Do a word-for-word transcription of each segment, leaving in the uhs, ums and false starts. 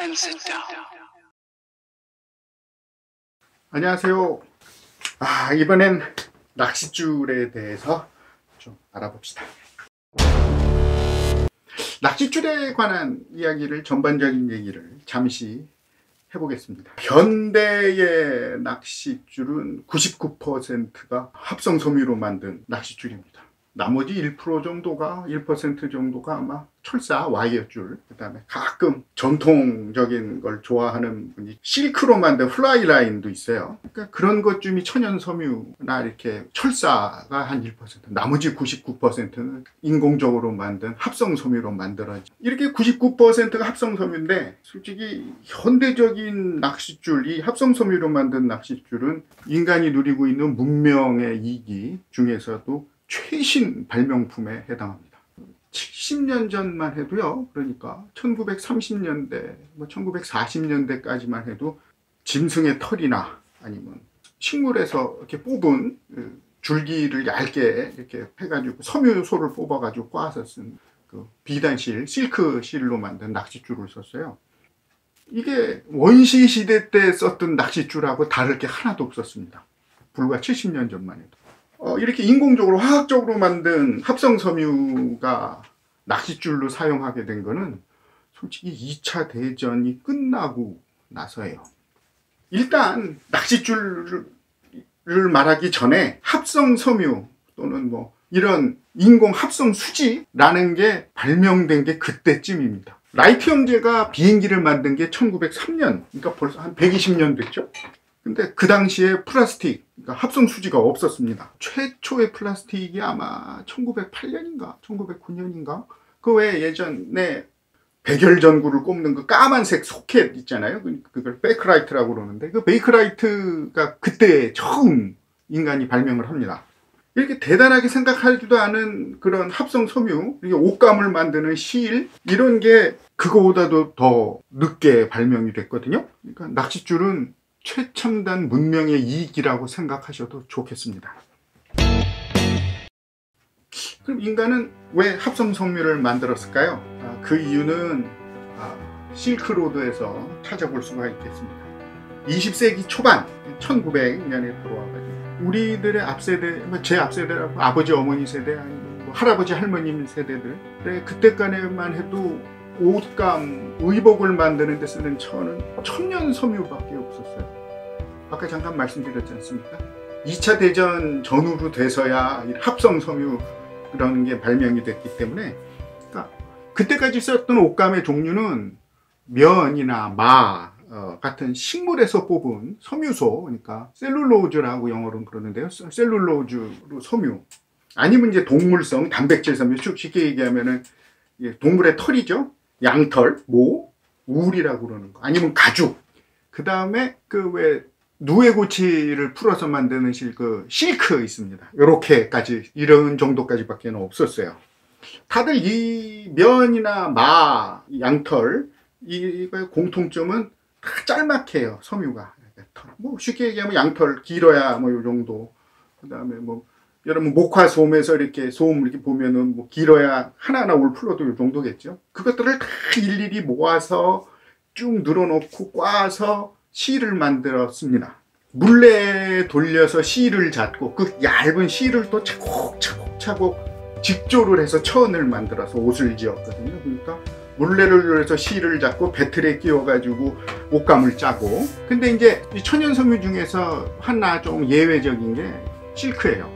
and sit down. 안녕하세요. 아, 이번엔 낚싯줄에 대해서 좀 알아봅시다. 낚싯줄에 관한 이야기를, 전반적인 얘기를 잠시 해보겠습니다. 현대의 낚싯줄은 구십구 퍼센트가 합성 섬유로 만든 낚싯줄입니다. 나머지 일 퍼센트 정도가, 일 퍼센트 정도가 아마 철사, 와이어줄, 그 다음에 가끔 전통적인 걸 좋아하는 분이 실크로 만든 플라이라인도 있어요. 그러니까 그런 것쯤이 천연섬유나 이렇게 철사가 한 일 퍼센트, 나머지 구십구 퍼센트는 인공적으로 만든 합성섬유로 만들어진, 이렇게 구십구 퍼센트가 합성섬유인데, 솔직히 현대적인 낚싯줄, 이 합성섬유로 만든 낚싯줄은 인간이 누리고 있는 문명의 이기 중에서도 최신 발명품에 해당합니다. 칠십 년 전만 해도요, 그러니까 천구백삼십 년대, 뭐 천구백사십 년대까지만 해도 짐승의 털이나 아니면 식물에서 이렇게 뽑은 줄기를 얇게 이렇게 해가지고 섬유소를 뽑아가지고 꽈서 쓴 그 비단실, 실크실로 만든 낚싯줄을 썼어요. 이게 원시 시대 때 썼던 낚싯줄하고 다를 게 하나도 없었습니다. 불과 칠십 년 전만 해도. 어, 이렇게 인공적으로 화학적으로 만든 합성섬유가 낚싯줄로 사용하게 된 거는 솔직히 이 차 대전이 끝나고 나서예요. 일단 낚싯줄을 말하기 전에 합성섬유 또는 뭐 이런 인공 합성수지라는 게 발명된 게 그때쯤입니다. 라이트 형제가 비행기를 만든 게 천구백삼 년, 그러니까 벌써 한 백이십 년 됐죠. 근데 그 당시에 플라스틱, 그러니까 합성수지가 없었습니다. 최초의 플라스틱이 아마 천구백팔 년인가 천구백구 년인가 그 외에 예전에 백열전구를 꼽는 그 까만색 소켓 있잖아요. 그걸 베이크라이트라고 그러는데, 그 베이크라이트가 그때 처음 인간이 발명을 합니다. 이렇게 대단하게 생각하지도 않은 그런 합성섬유, 옷감을 만드는 실, 이런 게 그거보다도 더 늦게 발명이 됐거든요. 그러니까 낚싯줄은 최첨단 문명의 이익이라고 생각하셔도 좋겠습니다. 그럼 인간은 왜 합성섬유를 만들었을까요? 아, 그 이유는 아, 실크로드에서 찾아볼 수가 있겠습니다. 이십 세기 초반, 천구백 년에 들어와가지고 우리들의 앞세대, 제 앞세대라고 아버지 어머니 세대, 아니면 뭐 할아버지 할머님 세대들, 그때까지만 해도 옷감, 의복을 만드는 데 쓰는 천은 천연 섬유밖에 없었어요. 아까 잠깐 말씀드렸지 않습니까? 이 차 대전 전후로 돼서야 합성 섬유 그런 게 발명이 됐기 때문에, 그러니까 그때까지 썼던 옷감의 종류는 면이나 마 어, 같은 식물에서 뽑은 섬유소, 그러니까 셀룰로즈라고 영어로는 그러는데요. 셀룰로즈로 섬유, 아니면 이제 동물성 단백질 섬유, 쉽게 얘기하면은 동물의 털이죠. 양털, 모, 울이라고 그러는 거, 아니면 가죽. 그 다음에 그 왜 누에고치를 풀어서 만드는 실, 그 실크 있습니다. 요렇게까지, 이런 정도까지밖에 없었어요. 다들 이 면이나 마, 양털, 이거의 공통점은 다 짤막해요, 섬유가. 뭐 쉽게 얘기하면 양털 길어야 뭐 요 정도. 그 다음에 뭐 여러분 목화솜에서 이렇게 솜 이렇게 보면은 뭐 길어야 하나하나 올 풀어도 요 정도겠죠. 그것들을 다 일일이 모아서 쭉 늘어놓고 꽈서 실을 만들었습니다. 물레에 돌려서 실을 잡고 그 얇은 실을 또 차곡차곡차곡 직조를 해서 천을 만들어서 옷을 지었거든요. 그러니까 물레를 돌려서 실을 잡고 배틀에 끼워가지고 옷감을 짜고. 근데 이제 천연섬유 중에서 하나 좀 예외적인 게 실크예요.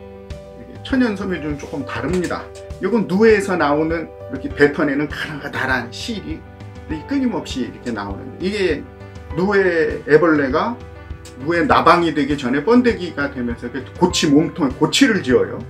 천연섬유 중 조금 다릅니다. 이건 누에에서 나오는 이렇게 뱉어내는 가나다란 실이 끊임없이 이렇게 나오는, 이게 누에 애벌레가 누에 나방이 되기 전에 번데기가 되면서 고치 몸통에 고치를 지어요.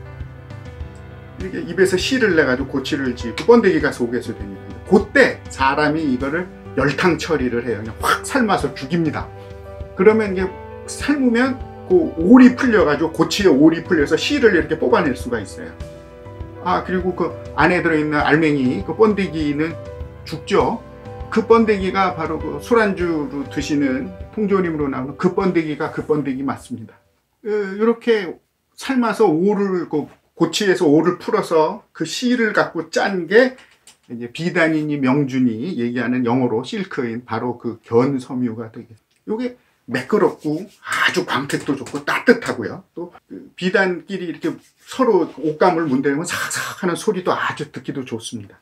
이렇게 입에서 실을 내가지고 고치를 지고 번데기가 속에서 됩니다. 그때 사람이 이거를 열탕 처리를 해요. 그냥 확 삶아서 죽입니다. 그러면 이게 삶으면 그 올이 풀려가지고 고치에 올이 풀려서 실을 이렇게 뽑아낼 수가 있어요. 아, 그리고 그 안에 들어있는 알맹이, 그 번데기는 죽죠. 그 번데기가 바로 그 술안주로 드시는 통조림으로 나오는 그 번데기가 그 번데기 맞습니다. 이렇게 삶아서 올을, 그 고치에서 올을 풀어서 그 실을 갖고 짠 게 이제 비단이니 명준이 얘기하는 영어로 실크인 바로 그 견섬유가 되겠습니다. 요게 매끄럽고 아주 광택도 좋고 따뜻하고요. 또 그 비단끼리 이렇게 서로 옷감을 문대면 사삭 하는 소리도 아주 듣기도 좋습니다.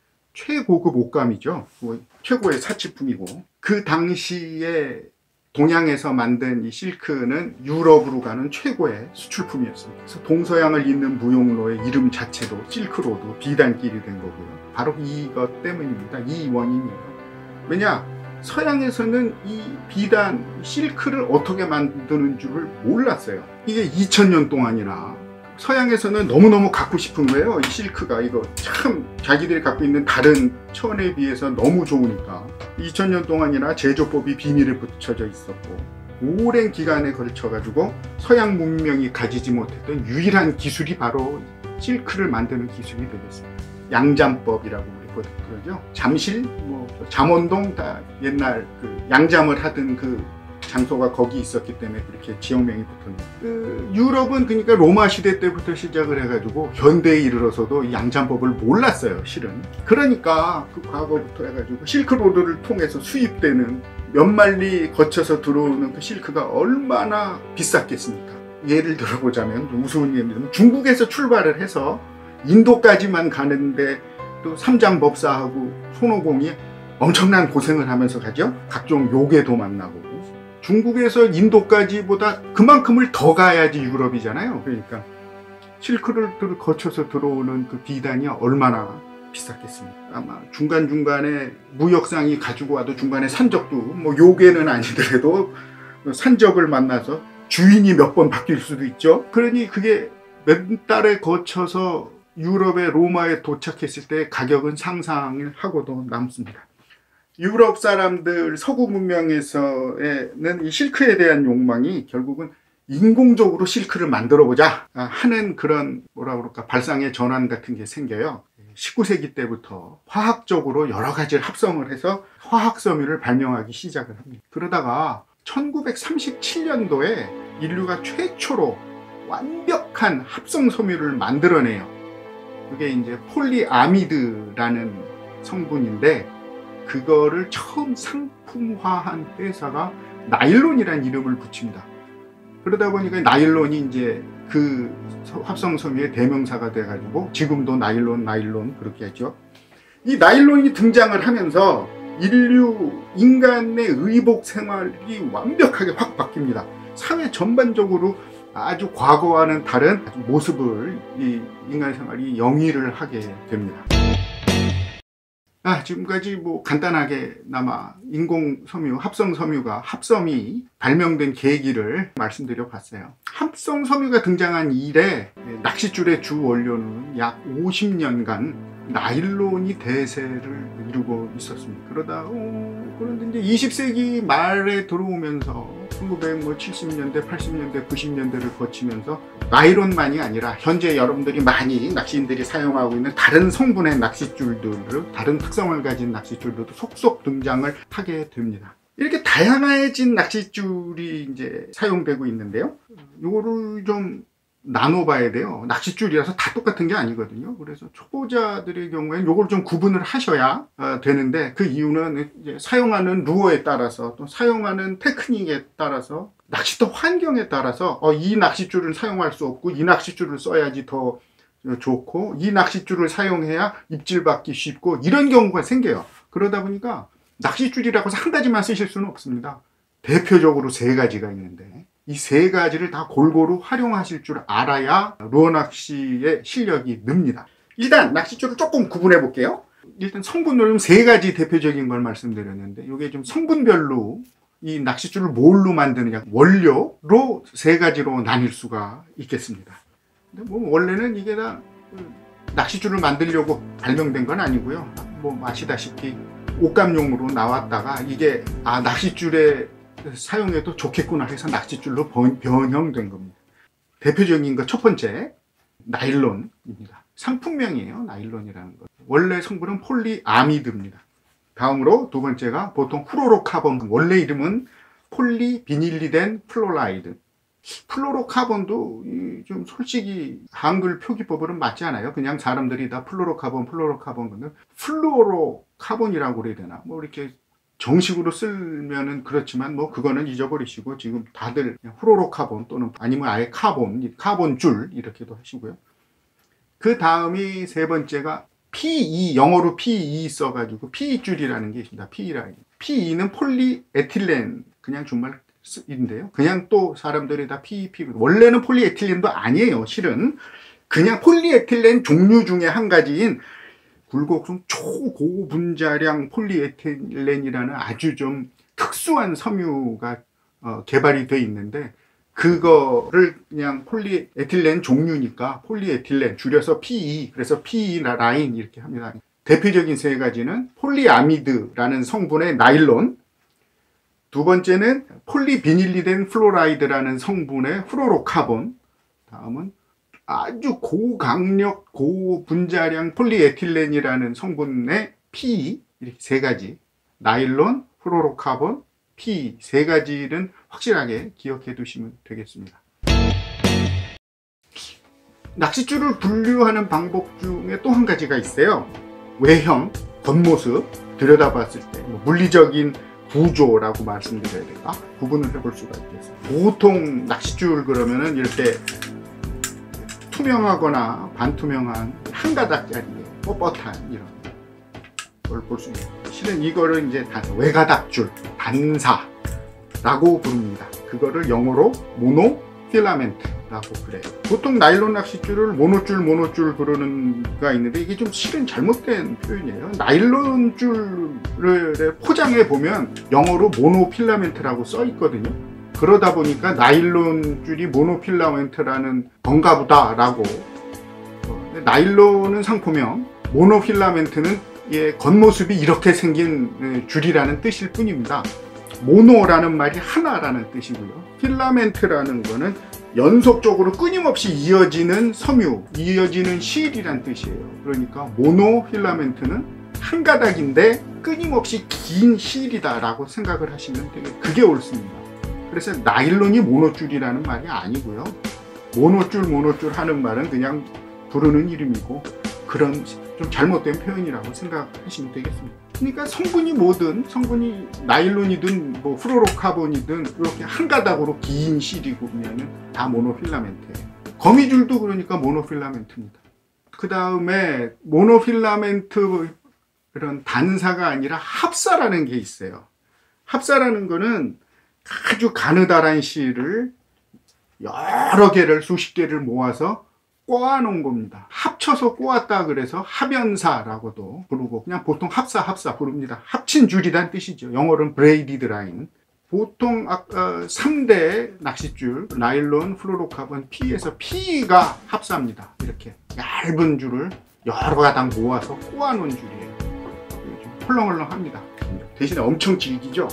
최고급 옷감이죠. 뭐 최고의 사치품이고, 그 당시에 동양에서 만든 이 실크는 유럽으로 가는 최고의 수출품이었습니다. 그래서 동서양을 잇는 무용로의 이름 자체도 실크로드, 비단길이 된 거고요. 바로 이것 때문입니다. 이 원인이에요. 왜냐? 서양에서는 이 비단, 실크를 어떻게 만드는 줄을 몰랐어요. 이게 이천 년 동안이나 서양에서는 너무너무 갖고 싶은 거예요. 이 실크가 이거 참 자기들이 갖고 있는 다른 천에 비해서 너무 좋으니까 이천 년 동안이나 제조법이 비밀에 붙여져 있었고, 오랜 기간에 걸쳐 가지고 서양 문명이 가지지 못했던 유일한 기술이 바로 실크를 만드는 기술이 되겠습니다. 양잠법이라고 우리 그러죠. 잠실, 뭐 잠원동 다 옛날 그 양잠을 하던 그 장소가 거기 있었기 때문에 그렇게 지역명이 붙었는데, 그 유럽은 그러니까 로마 시대 때부터 시작을 해가지고 현대에 이르러서도 이 양잠법을 몰랐어요, 실은. 그러니까 그 과거부터 해가지고 실크로드를 통해서 수입되는 몇 마리 거쳐서 들어오는 그 실크가 얼마나 비쌌겠습니까? 예를 들어보자면 좀 우스운 예입니다. 중국에서 출발을 해서 인도까지만 가는데 또 삼장법사하고 손오공이 엄청난 고생을 하면서 가죠. 각종 요괴도 만나고. 중국에서 인도까지보다 그만큼을 더 가야지 유럽이잖아요. 그러니까 실크로드를 거쳐서 들어오는 그 비단이 얼마나 비쌌겠습니까? 아마 중간중간에 무역상이 가지고 와도 중간에 산적도, 뭐 요괴는 아니더라도 산적을 만나서 주인이 몇 번 바뀔 수도 있죠. 그러니 그게 몇 달에 거쳐서 유럽의 로마에 도착했을 때 가격은 상상을 하고도 남습니다. 유럽 사람들 서구 문명에서는 이 실크에 대한 욕망이 결국은 인공적으로 실크를 만들어 보자 하는 그런 뭐라 그럴까 발상의 전환 같은 게 생겨요. 십구 세기 때부터 화학적으로 여러 가지를 합성을 해서 화학섬유를 발명하기 시작을 합니다. 그러다가 천구백삼십칠 년도에 인류가 최초로 완벽한 합성 섬유를 만들어내요. 그게 이제 폴리아미드라는 성분인데, 그거를 처음 상품화한 회사가 나일론이라는 이름을 붙입니다. 그러다 보니까 나일론이 이제 그 합성섬유의 대명사가 돼가지고 지금도 나일론 나일론 그렇게 했죠. 이 나일론이 등장을 하면서 인류 인간의 의복 생활이 완벽하게 확 바뀝니다. 사회 전반적으로 아주 과거와는 다른 모습을 이 인간 생활이 영위를 하게 됩니다. 아, 지금까지 뭐 간단하게나마 인공섬유, 합성섬유가 합섬이 발명된 계기를 말씀드려 봤어요. 합성섬유가 등장한 이래 낚싯줄의 주 원료는 약 오십 년간 나일론이 대세를 이루고 있었습니다. 그러다 어, 그런데 이제 이십 세기 말에 들어오면서 천구백칠십 년대, 팔십 년대, 구십 년대를 거치면서 나일론만이 아니라 현재 여러분들이 많이 낚시인들이 사용하고 있는 다른 성분의 낚싯줄들, 다른 특성을 가진 낚싯줄들도 속속 등장을 하게 됩니다. 이렇게 다양해진 낚싯줄이 이제 사용되고 있는데요. 이거를 좀 나눠봐야 돼요. 낚싯줄이라서 다 똑같은 게 아니거든요. 그래서 초보자들의 경우에는 이걸 좀 구분을 하셔야 어, 되는데, 그 이유는 이제 사용하는 루어에 따라서 또 사용하는 테크닉에 따라서 낚시터 환경에 따라서 어, 이 낚싯줄을 사용할 수 없고 이 낚싯줄을 써야지 더 좋고 이 낚싯줄을 사용해야 입질 받기 쉽고 이런 경우가 생겨요. 그러다 보니까 낚싯줄이라고 해서 한 가지만 쓰실 수는 없습니다. 대표적으로 세 가지가 있는데 이 세 가지를 다 골고루 활용하실 줄 알아야 루어 낚시의 실력이 늡니다. 일단 낚싯줄을 조금 구분해 볼게요. 일단 성분으로 세 가지 대표적인 걸 말씀드렸는데, 이게 좀 성분별로 이 낚싯줄을 뭘로 만드느냐, 원료로 세 가지로 나뉠 수가 있겠습니다. 근데 뭐 원래는 이게 다 낚싯줄을 만들려고 발명된 건 아니고요. 뭐 아시다시피 옷감용으로 나왔다가 이게 아 낚싯줄에 사용해도 좋겠구나 해서 낚싯줄로 변형된 겁니다. 대표적인 거 첫 번째 나일론입니다. 상품명이에요. 나일론이라는 거. 원래 성분은 폴리아미드입니다. 다음으로 두 번째가 보통 플로로카본, 원래 이름은 폴리비닐리덴 플로라이드. 플로로카본도 좀 솔직히 한글 표기법으로는 맞지 않아요. 그냥 사람들이 다 플로로카본, 플로로카본, 근데 플로로카본이라고 그래야 되나? 뭐 이렇게 정식으로 쓰면은 그렇지만 뭐 그거는 잊어버리시고 지금 다들 플로로카본 또는 아니면 아예 카본, 카본줄 이렇게도 하시고요. 그 다음이 세 번째가 피이, 영어로 피이 써가지고 피이줄이라는 게 있습니다. 피이라인. 피이는 폴리에틸렌, 그냥 정말 인데요. 그냥 또 사람들이 다 피이피, 원래는 폴리에틸렌도 아니에요. 실은 그냥 폴리에틸렌 종류 중에 한 가지인 굴곡성 초고분자량 폴리에틸렌이라는 아주 좀 특수한 섬유가 어, 개발이 되어 있는데, 그거를 그냥 폴리에틸렌 종류니까 폴리에틸렌 줄여서 피이, 그래서 피이 라인 이렇게 합니다. 대표적인 세 가지는 폴리아미드라는 성분의 나일론, 두 번째는 폴리비닐리덴 플로라이드라는 성분의 플로로카본, 다음은 아주 고강력 고분자량 폴리에틸렌이라는 성분의 피이, 이렇게 세 가지, 나일론, 플로로카본, 피이 세 가지는 확실하게 기억해 두시면 되겠습니다. 낚싯줄을 분류하는 방법 중에 또 한 가지가 있어요. 외형, 겉모습 들여다봤을 때 뭐 물리적인 구조라고 말씀드려야 될까? 구분을 해볼 수가 있겠습니다. 보통 낚싯줄 그러면은 이렇게 투명하거나 반투명한 한 가닥짜리 뻣뻣한 이런 걸 볼 수 있어요. 실은 이거를 이제 외가닥줄, 단사라고 부릅니다. 그거를 영어로 모노 필라멘트라고 그래요. 보통 나일론 낚싯줄을 모노줄 모노줄 부르는 가 있는데 이게 좀 실은 잘못된 표현이에요. 나일론 줄을 포장해 보면 영어로 모노 필라멘트라고 써 있거든요. 그러다 보니까 나일론 줄이 모노 필라멘트라는 건가 보다라고. 나일론은 상품명, 모노 필라멘트는 예, 겉모습이 이렇게 생긴 줄이라는 뜻일 뿐입니다. 모노라는 말이 하나라는 뜻이고요. 필라멘트라는 거는 연속적으로 끊임없이 이어지는 섬유, 이어지는 실이란 뜻이에요. 그러니까 모노 필라멘트는 한 가닥인데 끊임없이 긴 실이다 라고 생각을 하시면 되게 그게 옳습니다. 그래서 나일론이 모노줄이라는 말이 아니고요. 모노줄 모노줄 하는 말은 그냥 부르는 이름이고 그런 좀 잘못된 표현이라고 생각하시면 되겠습니다. 그러니까 성분이 뭐든, 성분이 나일론이든 뭐 플로로카본이든 이렇게 한 가닥으로 긴 실이고 그러면은 다 모노필라멘트예요. 거미줄도 그러니까 모노필라멘트입니다. 그 다음에 모노필라멘트 그런 단사가 아니라 합사라는 게 있어요. 합사라는 거는 아주 가느다란 실을 여러 개를 수십 개를 모아서 꼬아놓은 겁니다. 합쳐서 꼬았다 그래서 합연사라고도 부르고 그냥 보통 합사 합사 부릅니다. 합친 줄이란 뜻이죠. 영어로는 braided line. 보통 아까 삼 대 낚싯줄 나일론, 플로로카본, 피이에서 피이가 합사입니다. 이렇게 얇은 줄을 여러 가닥 모아서 꼬아놓은 줄이에요. 좀 헐렁헐렁합니다. 대신에 엄청 질기죠.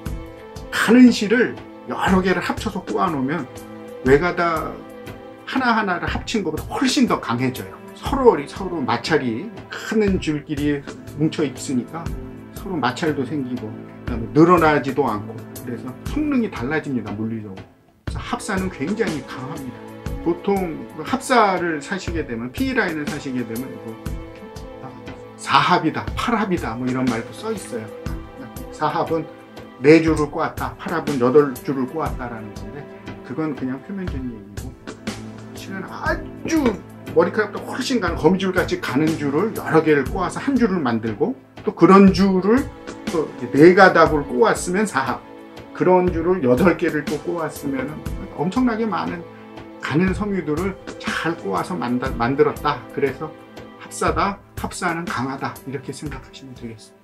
가는 실을 여러 개를 합쳐서 꼬아놓으면 외가닥 하나하나를 합친 것보다 훨씬 더 강해져요. 서로 서로 마찰이 큰 줄끼리 뭉쳐 있으니까 서로 마찰도 생기고 그다음에 늘어나지도 않고 그래서 성능이 달라집니다. 물리적으로. 그래서 합사는 굉장히 강합니다. 보통 합사를 사시게 되면 피라인을 사시게 되면 뭐 사합이다, 팔합이다 뭐 이런 말도 써 있어요. 사합은 네 줄을 꼬았다, 팔합은 여덟 줄을 꼬았다라는 건데 그건 그냥 표면적인 얘기고 실은 아주 머리카락도 훨씬 가는 거미줄같이 가는 줄을 여러 개를 꼬아서 한 줄을 만들고 또 그런 줄을 또 네 가닥을 꼬았으면 사합, 그런 줄을 여덟 개를 또 꼬았으면 엄청나게 많은 가는 섬유들을 잘 꼬아서 만들었다. 그래서 합사다, 합사는 강하다 이렇게 생각하시면 되겠습니다.